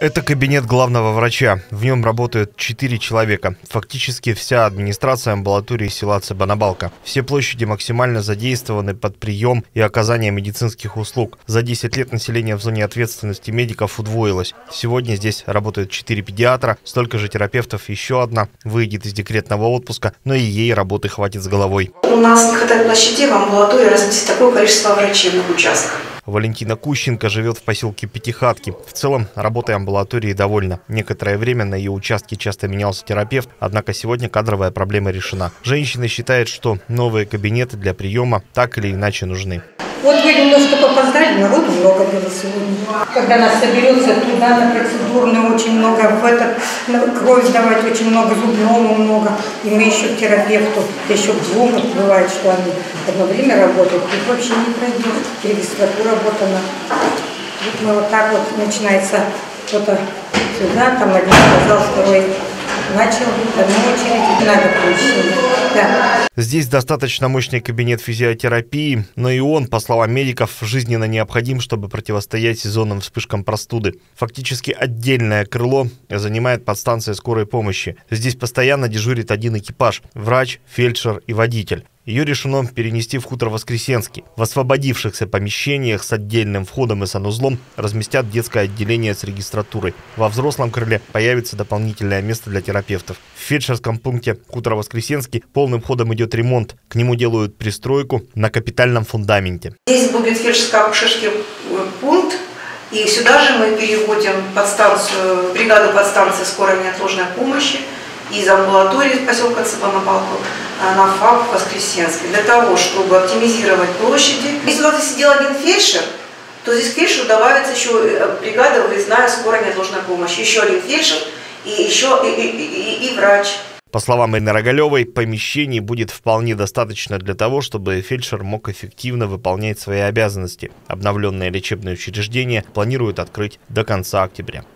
Это кабинет главного врача. В нем работают 4 человека. Фактически вся администрация амбулатории села Цыбанабалка. Все площади максимально задействованы под прием и оказание медицинских услуг. За 10 лет население в зоне ответственности медиков удвоилось. Сегодня здесь работают 4 педиатра, столько же терапевтов, еще одна выйдет из декретного отпуска, но и ей работы хватит с головой. У нас не хватает площади, в амбулатории разместить такое количество врачебных участков. Валентина Кущенко живет в поселке Пятихатки. В целом, работой амбулатории довольна. Некоторое время на ее участке часто менялся терапевт, однако сегодня кадровая проблема решена. Женщина считает, что новые кабинеты для приема так или иначе нужны. Вот вы немножко попоздали, народу много было сегодня. Когда нас соберется туда на процедурную, очень много, в этот кровь сдавать очень много, зубному много. И мы еще к терапевту, еще к двум, бывает, что они одно время работают, их вообще не пройдет. Регистратура вот она. Вот мы вот так вот, начинается кто-то сюда, там один сказал, второй начал, одну очередь, надо помещение. Да. Здесь достаточно мощный кабинет физиотерапии, но и он, по словам медиков, жизненно необходим, чтобы противостоять сезонным вспышкам простуды. Фактически отдельное крыло занимает подстанция скорой помощи. Здесь постоянно дежурит один экипаж – врач, фельдшер и водитель. Ее решено перенести в Хутор-Воскресенский. В освободившихся помещениях с отдельным входом и санузлом разместят детское отделение с регистратурой. Во взрослом крыле появится дополнительное место для терапевтов. В фельдшерском пункте Хутор-Воскресенский полным ходом идет ремонт. К нему делают пристройку на капитальном фундаменте. Здесь будет фельдшерско-акушерский пункт. И сюда же мы переводим подстанцию, бригаду подстанции скорой неотложной помощи из амбулатории поселка Цыбанабалку на ФАП Воскресенский, для того, чтобы оптимизировать площади. Если у нас сидел один фельдшер, то здесь к фельдшеру добавится еще бригада выездная скорой неотложной помощи, еще один фельдшер и врач. По словам Ирины Рогалевой, помещений будет вполне достаточно для того, чтобы фельдшер мог эффективно выполнять свои обязанности. Обновленное лечебное учреждение планируют открыть до конца октября.